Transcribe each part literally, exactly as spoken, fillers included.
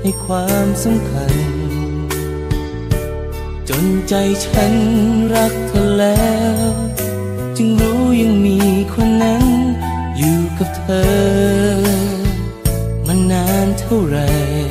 ให้ความสำคัญจนใจฉันรักเธอแล้วจึงรู้ยังมีคนนั้นอยู่กับเธอมานานเท่าไร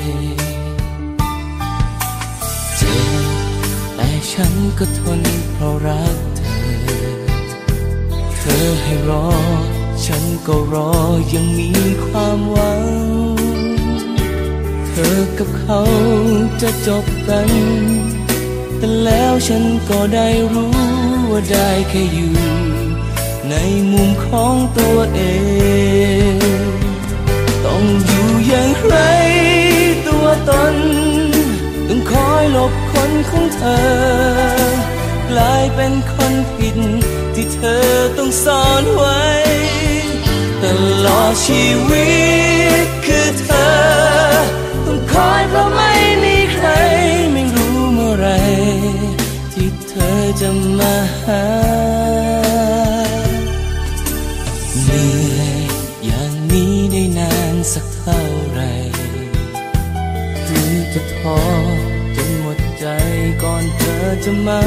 เจ็บแต่ฉันก็ทนเพราะรักเธอเธอให้รอฉันก็รอยังมีความหวังเธอกับเขาจะจบกันแต่แล้วฉันก็ได้รู้ว่าได้แค่อยู่ในมุมของตัวเองต้องอยู่อย่างไรตัวตนต้องคอยหลบคนของเธอกลายเป็นคนผิดที่เธอต้องซ่อนไว้ตลอดชีวิตคือเธอต้องคอยเพราะไม่มีใครไม่รู้เมื่อไรที่เธอจะมาหาเหนื่อยอย่างนี้ได้นานสักเท่าไรหรือจะท้อจนหมดใจก่อนเธอจะมา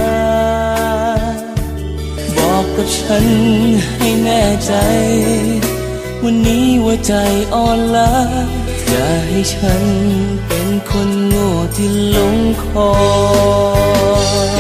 บอกกับฉันให้แน่ใจวันนี้ว่าใจอ่อนล้าอย่าให้ฉันเป็นคนโง่ที่หลงคอย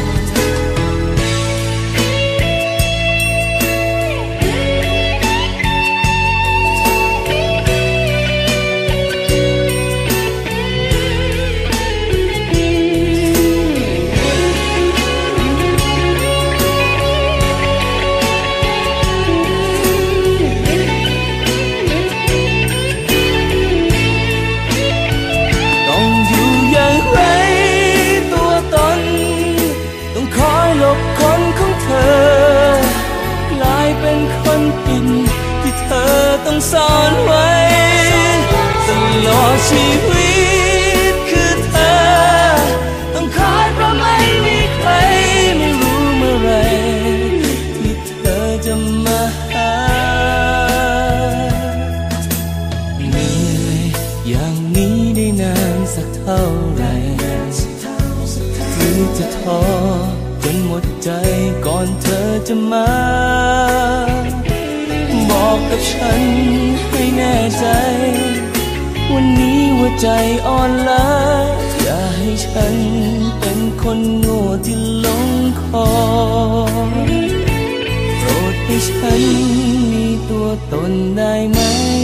ต้องซ่อนไว้ตลอดชีวิตคือเธอต้องคอยเพราะไม่มีใครไม่รู้เมื่อไรที่เธอจะมาหาเหนื่อยอย่างนี้ได้นานสักเท่าไรหรือจะท้อจนหมดใจก่อนเธอจะมาบอกกับฉันให้แน่ใจวันนี้ว่าใจอ่อนล้าอย่าให้ฉันเป็นคนโง่ที่หลงคอยโปรดให้ฉันมีตัวตนได้ไหม